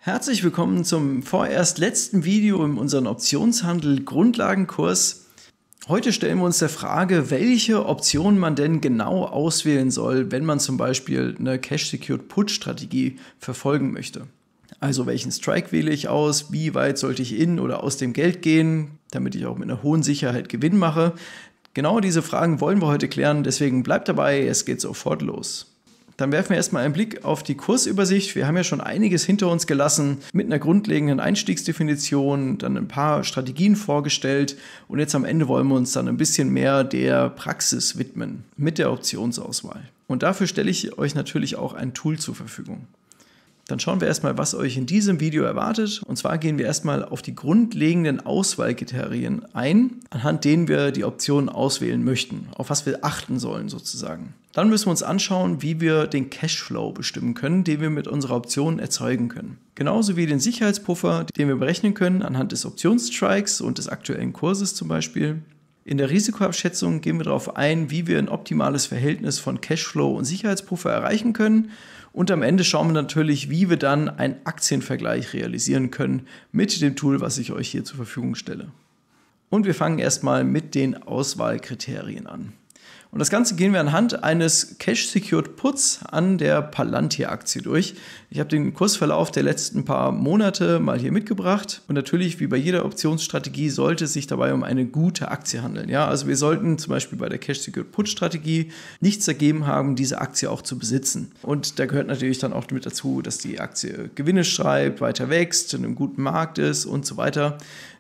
Herzlich willkommen zum vorerst letzten Video in unserem Optionshandel-Grundlagenkurs. Heute stellen wir uns der Frage, welche Optionen man denn genau auswählen soll, wenn man zum Beispiel eine Cash-Secured-Put-Strategie verfolgen möchte. Also welchen Strike wähle ich aus, wie weit sollte ich in oder aus dem Geld gehen, damit ich auch mit einer hohen Sicherheit Gewinn mache. Genau diese Fragen wollen wir heute klären, deswegen bleibt dabei, es geht sofort los. Dann werfen wir erstmal einen Blick auf die Kursübersicht. Wir haben ja schon einiges hinter uns gelassen mit einer grundlegenden Einstiegsdefinition, dann ein paar Strategien vorgestellt und jetzt am Ende wollen wir uns dann ein bisschen mehr der Praxis widmen mit der Optionsauswahl. Und dafür stelle ich euch natürlich auch ein Tool zur Verfügung. Dann schauen wir erstmal, was euch in diesem Video erwartet. Und zwar gehen wir erstmal auf die grundlegenden Auswahlkriterien ein, anhand denen wir die Optionen auswählen möchten, auf was wir achten sollen sozusagen. Dann müssen wir uns anschauen, wie wir den Cashflow bestimmen können, den wir mit unserer Option erzeugen können. Genauso wie den Sicherheitspuffer, den wir berechnen können anhand des Optionsstrikes und des aktuellen Kurses zum Beispiel. In der Risikoabschätzung gehen wir darauf ein, wie wir ein optimales Verhältnis von Cashflow und Sicherheitspuffer erreichen können. Und am Ende schauen wir natürlich, wie wir dann einen Aktienvergleich realisieren können mit dem Tool, was ich euch hier zur Verfügung stelle. Und wir fangen erstmal mit den Auswahlkriterien an. Und das Ganze gehen wir anhand eines Cash-Secured Puts an der Palantir-Aktie durch. Ich habe den Kursverlauf der letzten paar Monate mal hier mitgebracht. Und natürlich, wie bei jeder Optionsstrategie, sollte es sich dabei um eine gute Aktie handeln. Ja, also wir sollten zum Beispiel bei der Cash-Secured Put-Strategie nichts dagegen haben, diese Aktie auch zu besitzen. Und da gehört natürlich dann auch mit dazu, dass die Aktie Gewinne schreibt, weiter wächst, in einem guten Markt ist und so weiter.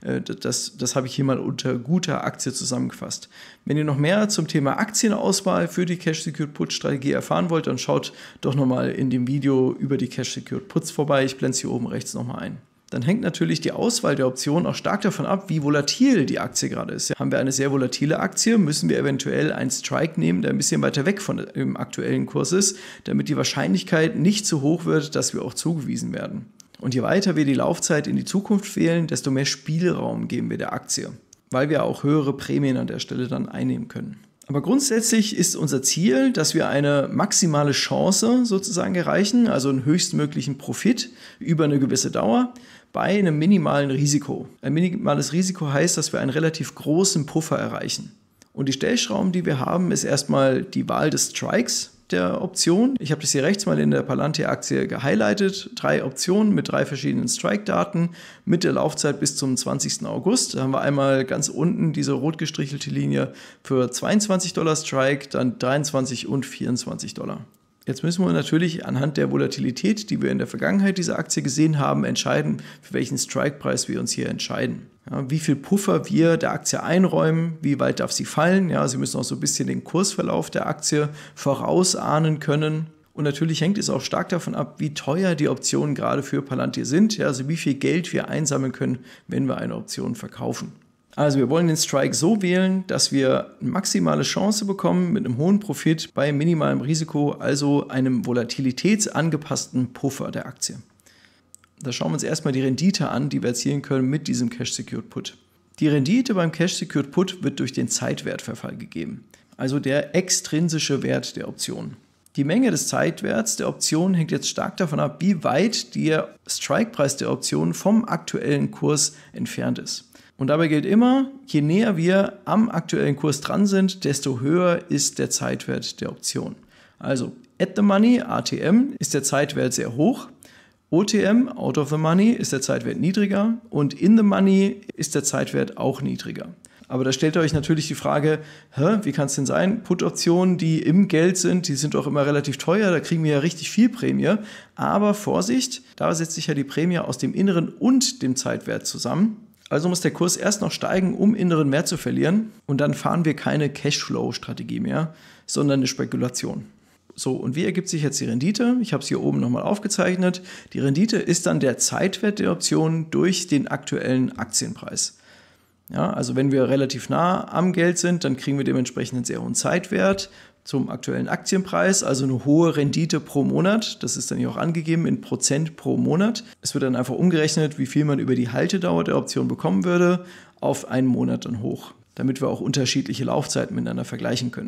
Das habe ich hier mal unter guter Aktie zusammengefasst. Wenn ihr noch mehr zum Thema Aktienauswahl für die Cash-Secured Put-Strategie erfahren wollt, dann schaut doch nochmal in dem Video über die Cash-Secured Puts vorbei. Ich blende es hier oben rechts nochmal ein. Dann hängt natürlich die Auswahl der Optionen auch stark davon ab, wie volatil die Aktie gerade ist. Haben wir eine sehr volatile Aktie, müssen wir eventuell einen Strike nehmen, der ein bisschen weiter weg von dem aktuellen Kurs ist, damit die Wahrscheinlichkeit nicht so hoch wird, dass wir auch zugewiesen werden. Und je weiter wir die Laufzeit in die Zukunft wählen, desto mehr Spielraum geben wir der Aktie, weil wir auch höhere Prämien an der Stelle dann einnehmen können. Aber grundsätzlich ist unser Ziel, dass wir eine maximale Chance sozusagen erreichen, also einen höchstmöglichen Profit über eine gewisse Dauer bei einem minimalen Risiko. Ein minimales Risiko heißt, dass wir einen relativ großen Puffer erreichen. Und die Stellschrauben, die wir haben, ist erstmal die Wahl des Strikes der Option. Ich habe das hier rechts mal in der Palantir-Aktie gehighlightet. 3 Optionen mit 3 verschiedenen Strike-Daten mit der Laufzeit bis zum 20. August. Da haben wir einmal ganz unten diese rot gestrichelte Linie für $22 Strike, dann 23 und 24 $. Jetzt müssen wir natürlich anhand der Volatilität, die wir in der Vergangenheit dieser Aktie gesehen haben, entscheiden, für welchen Strike-Preis wir uns hier entscheiden. Ja, wie viel Puffer wir der Aktie einräumen, wie weit darf sie fallen. Ja, Sie müssen auch so ein bisschen den Kursverlauf der Aktie vorausahnen können. Und natürlich hängt es auch stark davon ab, wie teuer die Optionen gerade für Palantir sind. Ja, also wie viel Geld wir einsammeln können, wenn wir eine Option verkaufen. Also wir wollen den Strike so wählen, dass wir eine maximale Chance bekommen mit einem hohen Profit bei minimalem Risiko, also einem volatilitätsangepassten Puffer der Aktie. Da schauen wir uns erstmal die Rendite an, die wir erzielen können mit diesem Cash-Secured Put. Die Rendite beim Cash-Secured Put wird durch den Zeitwertverfall gegeben, also der extrinsische Wert der Option. Die Menge des Zeitwerts der Option hängt jetzt stark davon ab, wie weit der Strikepreis der Option vom aktuellen Kurs entfernt ist. Und dabei gilt immer, je näher wir am aktuellen Kurs dran sind, desto höher ist der Zeitwert der Option. Also at the money, ATM, ist der Zeitwert sehr hoch. OTM, out of the money, ist der Zeitwert niedriger. Und in the money ist der Zeitwert auch niedriger. Aber da stellt ihr euch natürlich die Frage, wie kann es denn sein? Put-Optionen, die im Geld sind, die sind doch immer relativ teuer, da kriegen wir ja richtig viel Prämie. Aber Vorsicht, da setzt sich ja die Prämie aus dem inneren und dem Zeitwert zusammen. Also muss der Kurs erst noch steigen, um inneren Wert zu verlieren. Und dann fahren wir keine Cashflow-Strategie mehr, sondern eine Spekulation. So, und wie ergibt sich jetzt die Rendite? Ich habe es hier oben nochmal aufgezeichnet. Die Rendite ist dann der Zeitwert der Option durch den aktuellen Aktienpreis. Ja, also wenn wir relativ nah am Geld sind, dann kriegen wir dementsprechend einen sehr hohen Zeitwert zum aktuellen Aktienpreis, also eine hohe Rendite pro Monat. Das ist dann hier auch angegeben in Prozent pro Monat. Es wird dann einfach umgerechnet, wie viel man über die Haltedauer der Option bekommen würde, auf einen Monat dann hoch, damit wir auch unterschiedliche Laufzeiten miteinander vergleichen können.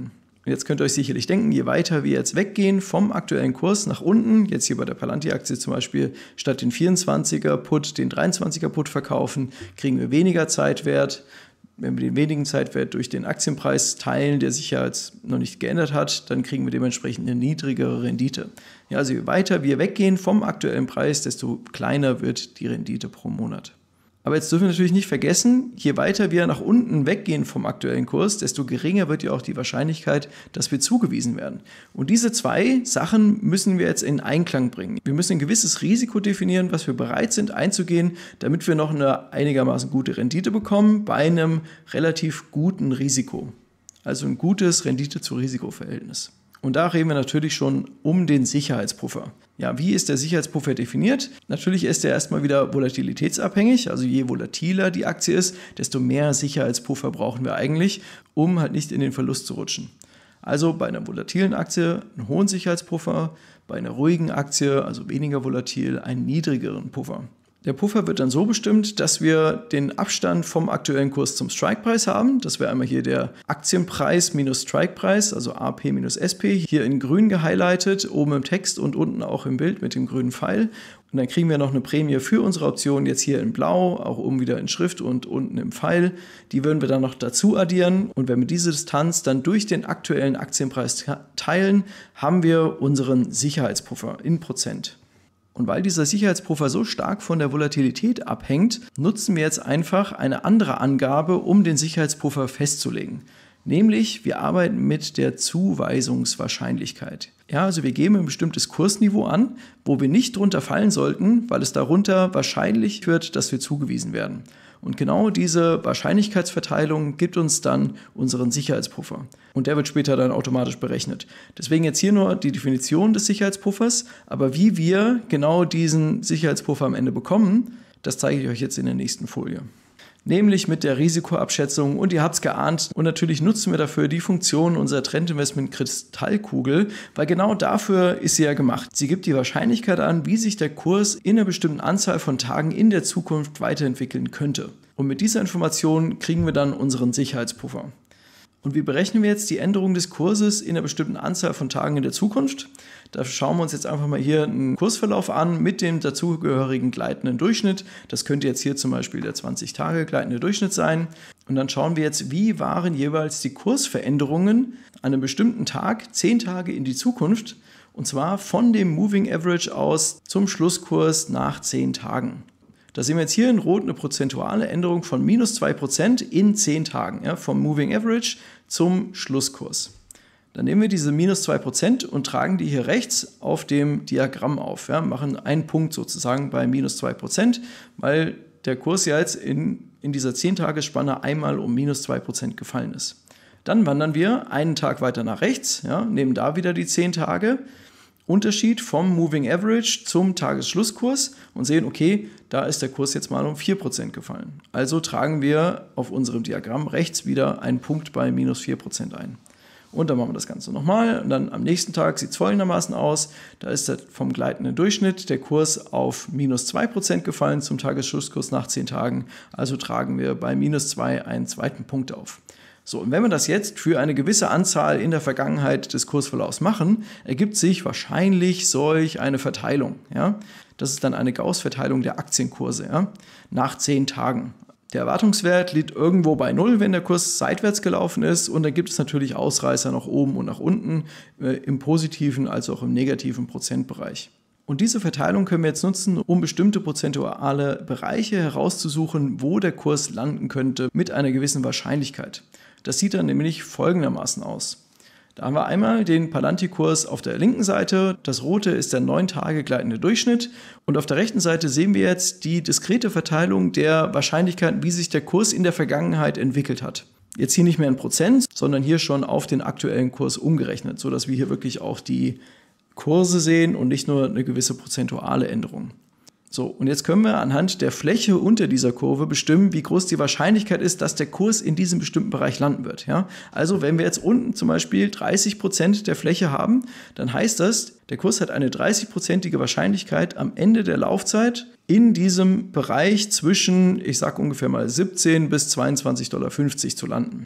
Und jetzt könnt ihr euch sicherlich denken, je weiter wir jetzt weggehen vom aktuellen Kurs nach unten, jetzt hier bei der Palantir-Aktie zum Beispiel, statt den 24er Put, den 23er Put verkaufen, kriegen wir weniger Zeitwert. Wenn wir den wenigen Zeitwert durch den Aktienpreis teilen, der sich ja jetzt noch nicht geändert hat, dann kriegen wir dementsprechend eine niedrigere Rendite. Ja, also je weiter wir weggehen vom aktuellen Preis, desto kleiner wird die Rendite pro Monat. Aber jetzt dürfen wir natürlich nicht vergessen, je weiter wir nach unten weggehen vom aktuellen Kurs, desto geringer wird ja auch die Wahrscheinlichkeit, dass wir zugewiesen werden. Und diese zwei Sachen müssen wir jetzt in Einklang bringen. Wir müssen ein gewisses Risiko definieren, was wir bereit sind einzugehen, damit wir noch eine einigermaßen gute Rendite bekommen bei einem relativ guten Risiko. Also ein gutes Rendite-zu-Risiko-Verhältnis. Und da reden wir natürlich schon um den Sicherheitspuffer. Ja, wie ist der Sicherheitspuffer definiert? Natürlich ist er erstmal wieder volatilitätsabhängig, also je volatiler die Aktie ist, desto mehr Sicherheitspuffer brauchen wir eigentlich, um halt nicht in den Verlust zu rutschen. Also bei einer volatilen Aktie einen hohen Sicherheitspuffer, bei einer ruhigen Aktie, also weniger volatil, einen niedrigeren Puffer. Der Puffer wird dann so bestimmt, dass wir den Abstand vom aktuellen Kurs zum Strikepreis haben. Das wäre einmal hier der Aktienpreis minus Strikepreis, also AP minus SP, hier in grün gehighlightet, oben im Text und unten auch im Bild mit dem grünen Pfeil. Und dann kriegen wir noch eine Prämie für unsere Option, jetzt hier in blau, auch oben wieder in Schrift und unten im Pfeil. Die würden wir dann noch dazu addieren. Und wenn wir diese Distanz dann durch den aktuellen Aktienpreis teilen, haben wir unseren Sicherheitspuffer in Prozent. Und weil dieser Sicherheitspuffer so stark von der Volatilität abhängt, nutzen wir jetzt einfach eine andere Angabe, um den Sicherheitspuffer festzulegen. Nämlich, wir arbeiten mit der Zuweisungswahrscheinlichkeit. Ja, also wir geben ein bestimmtes Kursniveau an, wo wir nicht drunter fallen sollten, weil es darunter wahrscheinlich wird, dass wir zugewiesen werden. Und genau diese Wahrscheinlichkeitsverteilung gibt uns dann unseren Sicherheitspuffer. Und der wird später dann automatisch berechnet. Deswegen jetzt hier nur die Definition des Sicherheitspuffers. Aber wie wir genau diesen Sicherheitspuffer am Ende bekommen, das zeige ich euch jetzt in der nächsten Folie. Nämlich mit der Risikoabschätzung, und ihr habt es geahnt, und natürlich nutzen wir dafür die Funktion unserer Trendinvestment-Kristallkugel, weil genau dafür ist sie ja gemacht. Sie gibt die Wahrscheinlichkeit an, wie sich der Kurs in einer bestimmten Anzahl von Tagen in der Zukunft weiterentwickeln könnte. Und mit dieser Information kriegen wir dann unseren Sicherheitspuffer. Und wie berechnen wir jetzt die Änderung des Kurses in einer bestimmten Anzahl von Tagen in der Zukunft? Da schauen wir uns jetzt einfach mal hier einen Kursverlauf an mit dem dazugehörigen gleitenden Durchschnitt. Das könnte jetzt hier zum Beispiel der 20 Tage gleitende Durchschnitt sein. Und dann schauen wir jetzt, wie waren jeweils die Kursveränderungen an einem bestimmten Tag, 10 Tage in die Zukunft. Und zwar von dem Moving Average aus zum Schlusskurs nach 10 Tagen. Da sehen wir jetzt hier in Rot eine prozentuale Änderung von minus 2% in 10 Tagen, ja, vom Moving Average zum Schlusskurs. Dann nehmen wir diese minus 2% und tragen die hier rechts auf dem Diagramm auf. Ja, machen einen Punkt sozusagen bei minus 2%, weil der Kurs ja jetzt in dieser 10-Tage-Spanne einmal um minus 2% gefallen ist. Dann wandern wir einen Tag weiter nach rechts, ja, nehmen da wieder die 10 Tage. Unterschied vom Moving Average zum Tagesschlusskurs und sehen, okay, da ist der Kurs jetzt mal um 4% gefallen. Also tragen wir auf unserem Diagramm rechts wieder einen Punkt bei minus 4% ein. Und dann machen wir das Ganze nochmal und dann am nächsten Tag sieht es folgendermaßen aus. Da ist vom gleitenden Durchschnitt der Kurs auf minus 2% gefallen zum Tagesschlusskurs nach 10 Tagen. Also tragen wir bei minus 2 einen zweiten Punkt auf. So, und wenn wir das jetzt für eine gewisse Anzahl in der Vergangenheit des Kursverlaufs machen, ergibt sich wahrscheinlich solch eine Verteilung. Ja? Das ist dann eine Gauß-Verteilung der Aktienkurse, ja? Nach 10 Tagen. Der Erwartungswert liegt irgendwo bei 0, wenn der Kurs seitwärts gelaufen ist. Und dann gibt es natürlich Ausreißer nach oben und nach unten, im positiven als auch im negativen Prozentbereich. Und diese Verteilung können wir jetzt nutzen, um bestimmte prozentuale Bereiche herauszusuchen, wo der Kurs landen könnte mit einer gewissen Wahrscheinlichkeit. Das sieht dann nämlich folgendermaßen aus. Da haben wir einmal den Palantir-Kurs auf der linken Seite. Das rote ist der 9 Tage gleitende Durchschnitt. Und auf der rechten Seite sehen wir jetzt die diskrete Verteilung der Wahrscheinlichkeiten, wie sich der Kurs in der Vergangenheit entwickelt hat. Jetzt hier nicht mehr in Prozent, sondern hier schon auf den aktuellen Kurs umgerechnet, sodass wir hier wirklich auch die Kurse sehen und nicht nur eine gewisse prozentuale Änderung. So, und jetzt können wir anhand der Fläche unter dieser Kurve bestimmen, wie groß die Wahrscheinlichkeit ist, dass der Kurs in diesem bestimmten Bereich landen wird. Ja? Also wenn wir jetzt unten zum Beispiel 30% der Fläche haben, dann heißt das, der Kurs hat eine 30%ige Wahrscheinlichkeit am Ende der Laufzeit in diesem Bereich zwischen, ich sage ungefähr mal 17 bis 22,50 $ zu landen.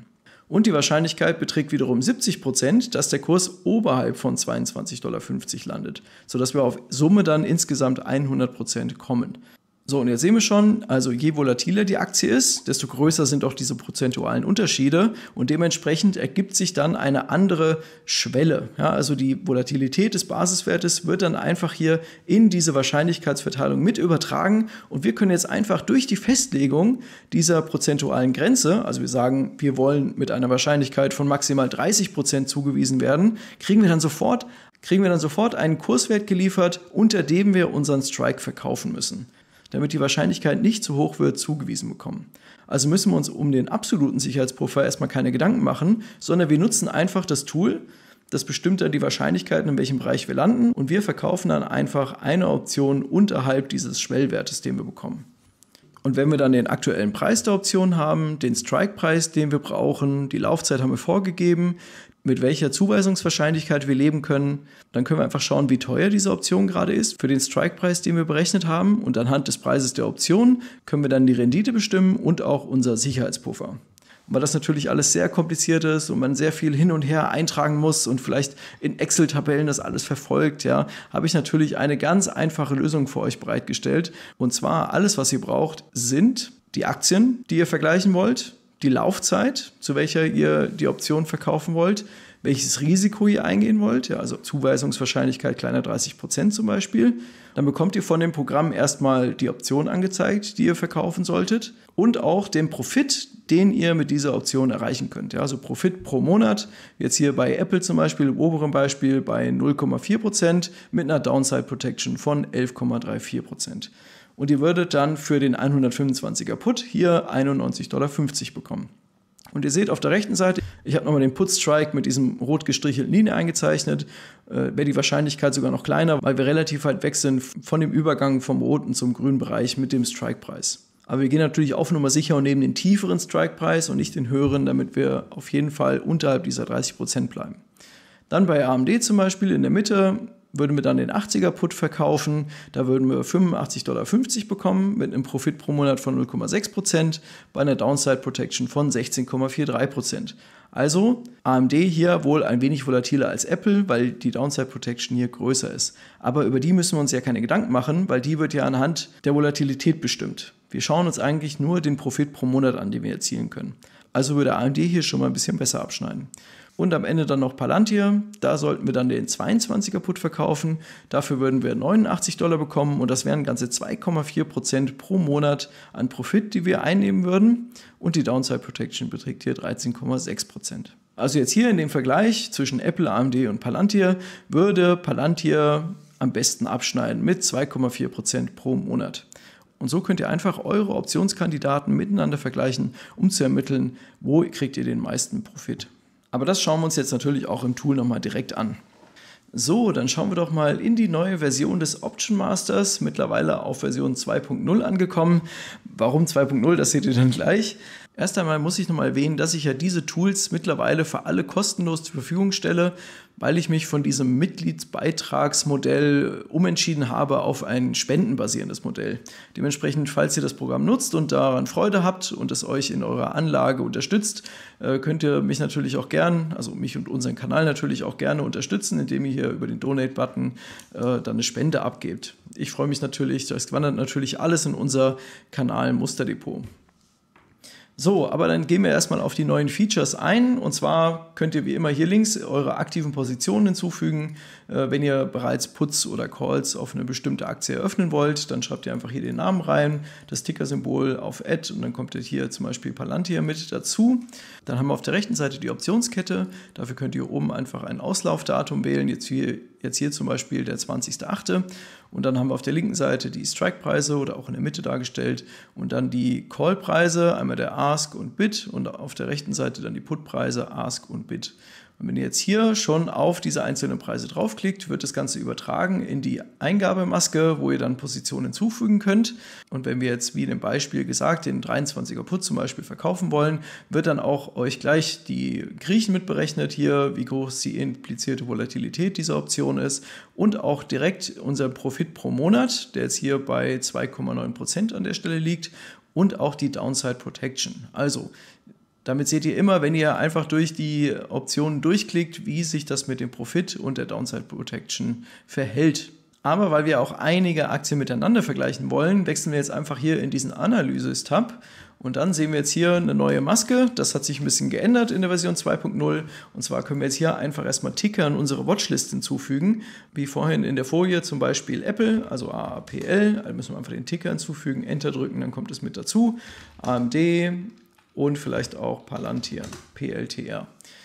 Und die Wahrscheinlichkeit beträgt wiederum 70%, dass der Kurs oberhalb von 22,50 Dollar landet, sodass wir auf Summe dann insgesamt 100% kommen. So, und jetzt sehen wir schon, also je volatiler die Aktie ist, desto größer sind auch diese prozentualen Unterschiede und dementsprechend ergibt sich dann eine andere Schwelle. Ja, also die Volatilität des Basiswertes wird dann einfach hier in diese Wahrscheinlichkeitsverteilung mit übertragen und wir können jetzt einfach durch die Festlegung dieser prozentualen Grenze, also wir sagen, wir wollen mit einer Wahrscheinlichkeit von maximal 30% zugewiesen werden, kriegen wir dann sofort einen Kurswert geliefert, unter dem wir unseren Strike verkaufen müssen, damit die Wahrscheinlichkeit nicht zu hoch wird, zugewiesen bekommen. Also müssen wir uns um den absoluten Sicherheitspuffer erstmal keine Gedanken machen, sondern wir nutzen einfach das Tool, das bestimmt dann die Wahrscheinlichkeiten, in welchem Bereich wir landen und wir verkaufen dann einfach eine Option unterhalb dieses Schwellwertes, den wir bekommen. Und wenn wir dann den aktuellen Preis der Option haben, den Strike-Preis, den wir brauchen, die Laufzeit haben wir vorgegeben, mit welcher Zuweisungswahrscheinlichkeit wir leben können, dann können wir einfach schauen, wie teuer diese Option gerade ist für den Strike-Preis, den wir berechnet haben. Und anhand des Preises der Option können wir dann die Rendite bestimmen und auch unser Sicherheitspuffer. Und weil das natürlich alles sehr kompliziert ist und man sehr viel hin und her eintragen muss und vielleicht in Excel-Tabellen das alles verfolgt, ja, habe ich natürlich eine ganz einfache Lösung für euch bereitgestellt. Und zwar alles, was ihr braucht, sind die Aktien, die ihr vergleichen wollt, die Laufzeit, zu welcher ihr die Option verkaufen wollt, welches Risiko ihr eingehen wollt, ja, also Zuweisungswahrscheinlichkeit kleiner 30% zum Beispiel. Dann bekommt ihr von dem Programm erstmal die Option angezeigt, die ihr verkaufen solltet und auch den Profit, den ihr mit dieser Option erreichen könnt. Ja, also Profit pro Monat, jetzt hier bei Apple zum Beispiel, im oberen Beispiel bei 0,4% mit einer Downside Protection von 11,34%. Und ihr würdet dann für den 125er Put hier 91,50 Dollar bekommen. Und ihr seht auf der rechten Seite, ich habe nochmal den Put-Strike mit diesem rot gestrichelten Linie eingezeichnet. Wäre die Wahrscheinlichkeit sogar noch kleiner, weil wir relativ weit weg sind von dem Übergang vom roten zum grünen Bereich mit dem Strike-Preis. Aber wir gehen natürlich auf Nummer sicher und nehmen den tieferen Strike-Preis und nicht den höheren, damit wir auf jeden Fall unterhalb dieser 30% bleiben. Dann bei AMD zum Beispiel in der Mitte würden wir dann den 80er Put verkaufen, da würden wir 85,50 Dollar bekommen mit einem Profit pro Monat von 0,6%, bei einer Downside Protection von 16,43%. Also AMD hier wohl ein wenig volatiler als Apple, weil die Downside Protection hier größer ist. Aber über die müssen wir uns ja keine Gedanken machen, weil die wird ja anhand der Volatilität bestimmt. Wir schauen uns eigentlich nur den Profit pro Monat an, den wir erzielen können. Also würde AMD hier schon mal ein bisschen besser abschneiden. Und am Ende dann noch Palantir, da sollten wir dann den 22er Put verkaufen. Dafür würden wir 89 Dollar bekommen und das wären ganze 2,4% pro Monat an Profit, die wir einnehmen würden. Und die Downside Protection beträgt hier 13,6%. Also jetzt hier in dem Vergleich zwischen Apple, AMD und Palantir würde Palantir am besten abschneiden mit 2,4% pro Monat. Und so könnt ihr einfach eure Optionskandidaten miteinander vergleichen, um zu ermitteln, wo kriegt ihr den meisten Profit. Aber das schauen wir uns jetzt natürlich auch im Tool nochmal direkt an. So, dann schauen wir doch mal in die neue Version des Option Masters, mittlerweile auf Version 2.0 angekommen. Warum 2.0, das seht ihr dann gleich. Erst einmal muss ich nochmal erwähnen, dass ich ja diese Tools mittlerweile für alle kostenlos zur Verfügung stelle, weil ich mich von diesem Mitgliedsbeitragsmodell umentschieden habe auf ein spendenbasierendes Modell. Dementsprechend, falls ihr das Programm nutzt und daran Freude habt und es euch in eurer Anlage unterstützt, könnt ihr mich natürlich auch gern, also mich und unseren Kanal natürlich auch gerne unterstützen, indem ihr hier über den Donate-Button dann eine Spende abgebt. Ich freue mich natürlich, das wandert natürlich alles in unser Kanal Musterdepot. So, aber dann gehen wir erstmal auf die neuen Features ein und zwar könnt ihr wie immer hier links eure aktiven Positionen hinzufügen. Wenn ihr bereits Puts oder Calls auf eine bestimmte Aktie eröffnen wollt, dann schreibt ihr einfach hier den Namen rein, das Ticker-Symbol auf Add und dann kommt ihr hier zum Beispiel Palantir mit dazu. Dann haben wir auf der rechten Seite die Optionskette, dafür könnt ihr oben einfach ein Auslaufdatum wählen, jetzt hier zum Beispiel der 20.08. Und dann haben wir auf der linken Seite die Strike-Preise oder auch in der Mitte dargestellt und dann die Call-Preise, einmal der Ask und Bid und auf der rechten Seite dann die Put-Preise, Ask und Bid. Und wenn ihr jetzt hier schon auf diese einzelnen Preise draufklickt, wird das Ganze übertragen in die Eingabemaske, wo ihr dann Positionen hinzufügen könnt. Und wenn wir jetzt, wie in dem Beispiel gesagt, den 23er Put zum Beispiel verkaufen wollen, wird dann auch euch gleich die Griechen mitberechnet hier, wie groß die implizierte Volatilität dieser Option ist und auch direkt unser Profit pro Monat, der jetzt hier bei 2,9% an der Stelle liegt und auch die Downside Protection. Also, Damit seht ihr immer, wenn ihr einfach durch die Optionen durchklickt, wie sich das mit dem Profit und der Downside Protection verhält. Aber weil wir auch einige Aktien miteinander vergleichen wollen, wechseln wir jetzt einfach hier in diesen Analysis-Tab. Und dann sehen wir jetzt hier eine neue Maske. Das hat sich ein bisschen geändert in der Version 2.0. Und zwar können wir jetzt hier einfach erstmal Ticker an unsere Watchlist hinzufügen. Wie vorhin in der Folie zum Beispiel Apple, also AAPL. Da müssen wir einfach den Ticker hinzufügen, Enter drücken, dann kommt es mit dazu. AMD und vielleicht auch Palantir, PLTR.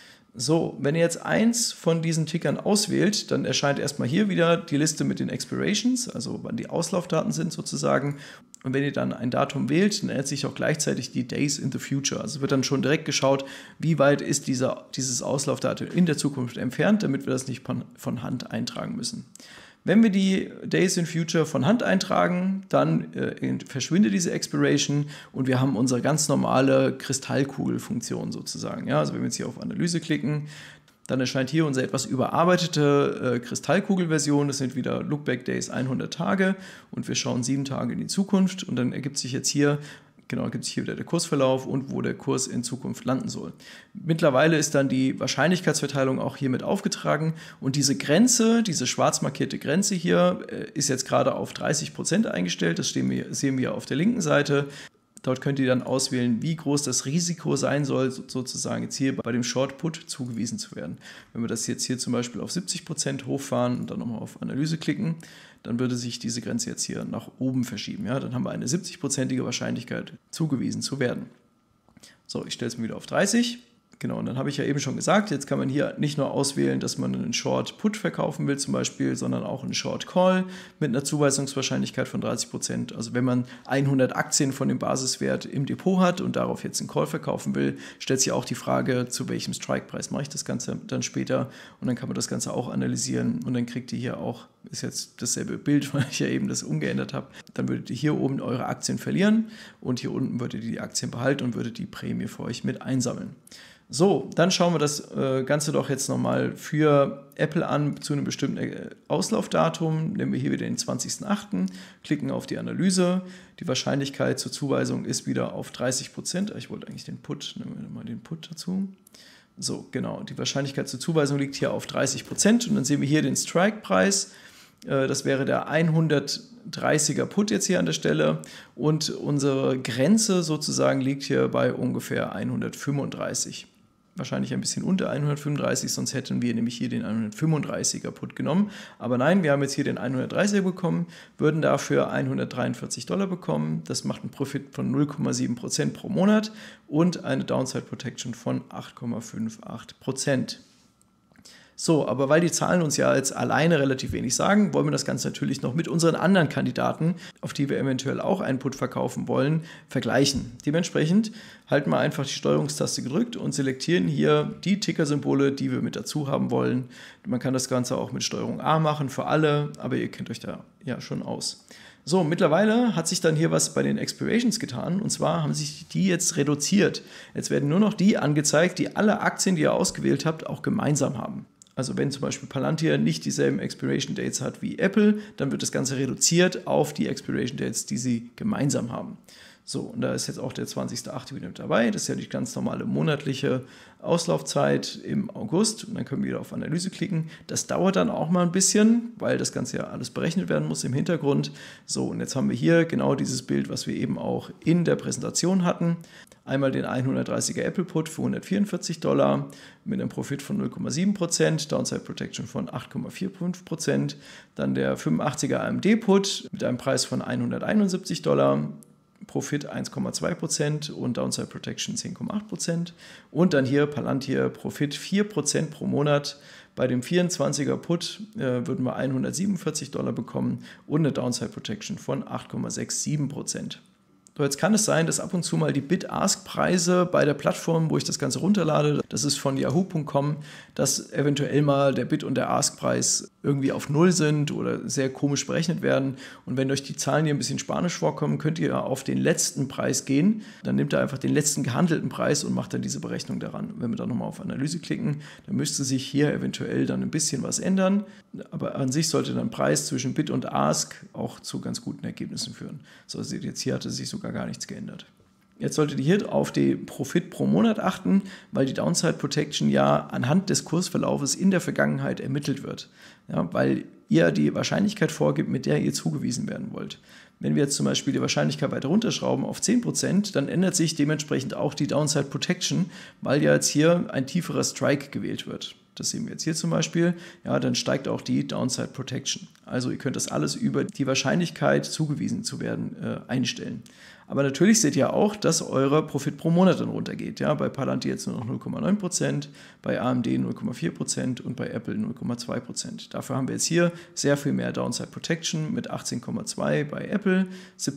So, wenn ihr jetzt eins von diesen Tickern auswählt, dann erscheint erstmal hier wieder die Liste mit den Expirations, also wann die Auslaufdaten sind sozusagen. Und wenn ihr dann ein Datum wählt, dann ändert sich auch gleichzeitig die Days in the Future. Also wird dann schon direkt geschaut, wie weit ist dieses Auslaufdatum in der Zukunft entfernt, damit wir das nicht von Hand eintragen müssen. Wenn wir die Days in Future von Hand eintragen, dann verschwindet diese Expiration und wir haben unsere ganz normale Kristallkugelfunktion sozusagen. Ja, also wenn wir jetzt hier auf Analyse klicken, dann erscheint hier unsere etwas überarbeitete Kristallkugelversion. Das sind wieder Lookback Days 100 Tage und wir schauen 7 Tage in die Zukunft und dann ergibt sich jetzt hier wieder der Kursverlauf und wo der Kurs in Zukunft landen soll. Mittlerweile ist dann die Wahrscheinlichkeitsverteilung auch hiermit aufgetragen und diese Grenze, diese schwarz markierte Grenze hier, ist jetzt gerade auf 30% eingestellt. Das sehen wir auf der linken Seite. Dort könnt ihr dann auswählen, wie groß das Risiko sein soll, sozusagen jetzt hier bei dem Short Put zugewiesen zu werden. Wenn wir das jetzt hier zum Beispiel auf 70% hochfahren und dann nochmal auf Analyse klicken, dann würde sich diese Grenze jetzt hier nach oben verschieben. Ja? Dann haben wir eine 70%ige Wahrscheinlichkeit, zugewiesen zu werden. So, ich stelle es mir wieder auf 30. Genau, und dann habe ich ja eben schon gesagt, jetzt kann man hier nicht nur auswählen, dass man einen Short Put verkaufen will zum Beispiel, sondern auch einen Short Call mit einer Zuweisungswahrscheinlichkeit von 30%. Also wenn man 100 Aktien von dem Basiswert im Depot hat und darauf jetzt einen Call verkaufen will, stellt sich auch die Frage, zu welchem Strike-Preis mache ich das Ganze dann später, und dann kann man das Ganze auch analysieren und dann kriegt ihr hier auch, ist jetzt dasselbe Bild, weil ich ja eben das umgeändert habe, dann würdet ihr hier oben eure Aktien verlieren und hier unten würdet ihr die Aktien behalten und würdet die Prämie für euch mit einsammeln. So, dann schauen wir das Ganze doch jetzt nochmal für Apple an zu einem bestimmten Auslaufdatum. Nehmen wir hier wieder den 20.08., klicken auf die Analyse. Die Wahrscheinlichkeit zur Zuweisung ist wieder auf 30%. Ich wollte eigentlich den Put, nehmen wir mal den Put dazu. So, genau, die Wahrscheinlichkeit zur Zuweisung liegt hier auf 30% und dann sehen wir hier den Strike-Preis. Das wäre der 130er Put jetzt hier an der Stelle und unsere Grenze sozusagen liegt hier bei ungefähr 135. Wahrscheinlich ein bisschen unter 135, sonst hätten wir nämlich hier den 135er Put genommen. Aber nein, wir haben jetzt hier den 130er bekommen, würden dafür $143 bekommen. Das macht einen Profit von 0,7% pro Monat und eine Downside Protection von 8,58%. So, aber weil die Zahlen uns ja jetzt alleine relativ wenig sagen, wollen wir das Ganze natürlich noch mit unseren anderen Kandidaten, auf die wir eventuell auch einen Put verkaufen wollen, vergleichen. Dementsprechend halten wir einfach die Steuerungstaste gedrückt und selektieren hier die Ticker-Symbole, die wir mit dazu haben wollen. Man kann das Ganze auch mit Steuerung A machen für alle, aber ihr kennt euch da ja schon aus. So, mittlerweile hat sich dann hier was bei den Expirations getan und zwar haben sich die jetzt reduziert. Jetzt werden nur noch die angezeigt, die alle Aktien, die ihr ausgewählt habt, auch gemeinsam haben. Also wenn zum Beispiel Palantir nicht dieselben Expiration Dates hat wie Apple, dann wird das Ganze reduziert auf die Expiration Dates, die sie gemeinsam haben. So, und da ist jetzt auch der 20.08. wieder mit dabei. Das ist ja die ganz normale monatliche Auslaufzeit im August. Und dann können wir wieder auf Analyse klicken. Das dauert dann auch mal ein bisschen, weil das Ganze ja alles berechnet werden muss im Hintergrund. So, und jetzt haben wir hier genau dieses Bild, was wir eben auch in der Präsentation hatten. Einmal den 130er Apple Put für $144 mit einem Profit von 0,7%, Downside Protection von 8,45%. Dann der 85er AMD Put mit einem Preis von $171. Profit 1,2% und Downside Protection 10,8%. Und dann hier Palantir Profit 4% pro Monat. Bei dem 24er Put würden wir $147 bekommen und eine Downside Protection von 8,67%. So, jetzt kann es sein, dass ab und zu mal die Bid-Ask-Preise bei der Plattform, wo ich das Ganze runterlade, das ist von yahoo.com, dass eventuell mal der Bid- und der Ask-Preis irgendwie auf Null sind oder sehr komisch berechnet werden. Und wenn euch die Zahlen hier ein bisschen spanisch vorkommen, könnt ihr auf den letzten Preis gehen. Dann nimmt er einfach den letzten gehandelten Preis und macht dann diese Berechnung daran. Wenn wir dann nochmal auf Analyse klicken, dann müsste sich hier eventuell dann ein bisschen was ändern. Aber an sich sollte dann Preis zwischen Bid und Ask auch zu ganz guten Ergebnissen führen. So, seht ihr jetzt, hier hatte sich sogar gar nichts geändert. Jetzt solltet ihr hier auf den Profit pro Monat achten, weil die Downside Protection ja anhand des Kursverlaufes in der Vergangenheit ermittelt wird. Ja, weil ihr die Wahrscheinlichkeit vorgibt, mit der ihr zugewiesen werden wollt. Wenn wir jetzt zum Beispiel die Wahrscheinlichkeit weiter runterschrauben auf 10%, dann ändert sich dementsprechend auch die Downside Protection, weil ja jetzt hier ein tieferer Strike gewählt wird. Das sehen wir jetzt hier zum Beispiel. Ja, dann steigt auch die Downside Protection. Also ihr könnt das alles über die Wahrscheinlichkeit, zugewiesen zu werden, einstellen. Aber natürlich seht ihr auch, dass euer Profit pro Monat dann runtergeht. Ja, bei Palantir jetzt nur noch 0,9%, bei AMD 0,4% und bei Apple 0,2%. Dafür haben wir jetzt hier sehr viel mehr Downside Protection mit 18,2 bei Apple,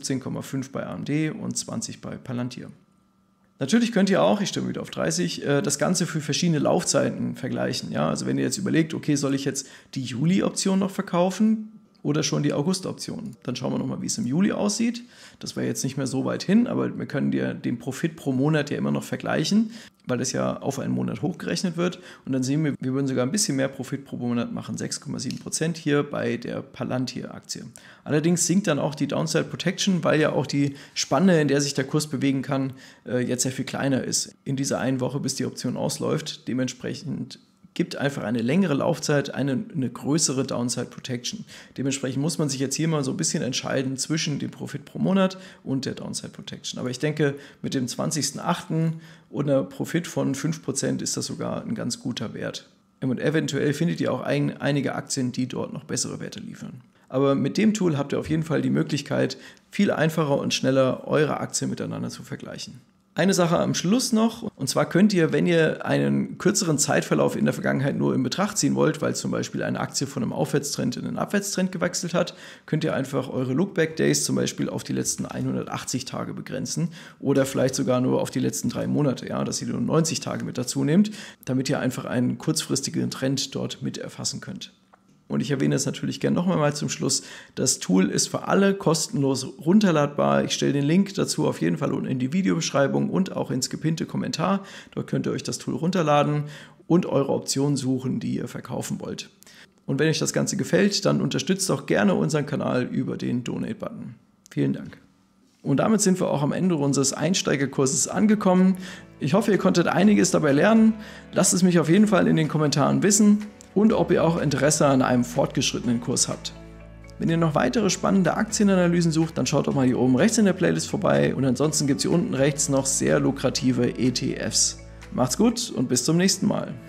17,5 bei AMD und 20 bei Palantir. Natürlich könnt ihr auch, ich stimme wieder auf 30, das Ganze für verschiedene Laufzeiten vergleichen. Ja, also wenn ihr jetzt überlegt, okay, soll ich jetzt die Juli-Option noch verkaufen oder schon die August-Option? Dann schauen wir nochmal, wie es im Juli aussieht. Das wäre jetzt nicht mehr so weit hin, aber wir können den Profit pro Monat ja immer noch vergleichen, weil das ja auf einen Monat hochgerechnet wird. Und dann sehen wir, wir würden sogar ein bisschen mehr Profit pro Monat machen, 6,7% hier bei der Palantir-Aktie. Allerdings sinkt dann auch die Downside Protection, weil ja auch die Spanne, in der sich der Kurs bewegen kann, jetzt sehr viel kleiner ist in dieser einen Woche, bis die Option ausläuft. Dementsprechend gibt einfach eine längere Laufzeit, eine größere Downside Protection. Dementsprechend muss man sich jetzt hier mal so ein bisschen entscheiden zwischen dem Profit pro Monat und der Downside Protection. Aber ich denke, mit dem 20.08. und einer Profit von 5% ist das sogar ein ganz guter Wert. Und eventuell findet ihr auch einige Aktien, die dort noch bessere Werte liefern. Aber mit dem Tool habt ihr auf jeden Fall die Möglichkeit, viel einfacher und schneller eure Aktien miteinander zu vergleichen. Eine Sache am Schluss noch, und zwar könnt ihr, wenn ihr einen kürzeren Zeitverlauf in der Vergangenheit nur in Betracht ziehen wollt, weil zum Beispiel eine Aktie von einem Aufwärtstrend in einen Abwärtstrend gewechselt hat, könnt ihr einfach eure Lookback-Days zum Beispiel auf die letzten 180 Tage begrenzen oder vielleicht sogar nur auf die letzten 3 Monate, ja, dass ihr nur 90 Tage mit dazu nehmt, damit ihr einfach einen kurzfristigen Trend dort mit erfassen könnt. Und ich erwähne es natürlich gerne nochmal mal zum Schluss. Das Tool ist für alle kostenlos runterladbar. Ich stelle den Link dazu auf jeden Fall in die Videobeschreibung und auch ins gepinnte Kommentar. Dort könnt ihr euch das Tool runterladen und eure Optionen suchen, die ihr verkaufen wollt. Und wenn euch das Ganze gefällt, dann unterstützt doch gerne unseren Kanal über den Donate-Button. Vielen Dank. Und damit sind wir auch am Ende unseres Einsteigerkurses angekommen. Ich hoffe, ihr konntet einiges dabei lernen. Lasst es mich auf jeden Fall in den Kommentaren wissen. Und ob ihr auch Interesse an einem fortgeschrittenen Kurs habt. Wenn ihr noch weitere spannende Aktienanalysen sucht, dann schaut doch mal hier oben rechts in der Playlist vorbei und ansonsten gibt es hier unten rechts noch sehr lukrative ETFs. Macht's gut und bis zum nächsten Mal.